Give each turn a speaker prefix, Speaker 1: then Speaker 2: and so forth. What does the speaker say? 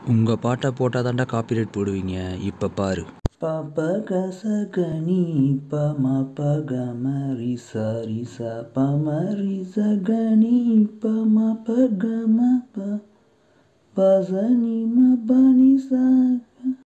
Speaker 1: உங்க பாட்டை போட்டால் தான்டா காப்பிரைட் போடுவீங்க. இப்போ பாரு.
Speaker 2: ப க ச க நி ப ம ப க ம ரி ச ப ம ரி ச க நி ப ம ப க ம ப ப ச நி ம ப நி ச